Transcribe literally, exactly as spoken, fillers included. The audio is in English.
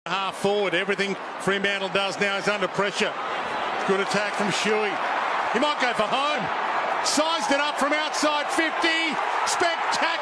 Half forward, everything Fremantle does now is under pressure. Good attack from Shuey. He might go for home. Sized it up from outside fifty. Spectacular.